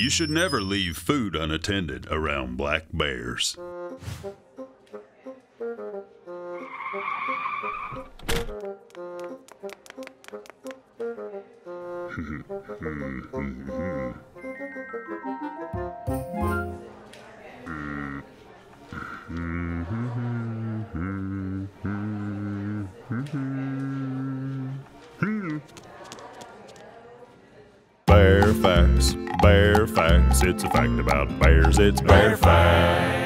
You should never leave food unattended around black bears. Bear facts, it's a fact about bears, it's bear facts.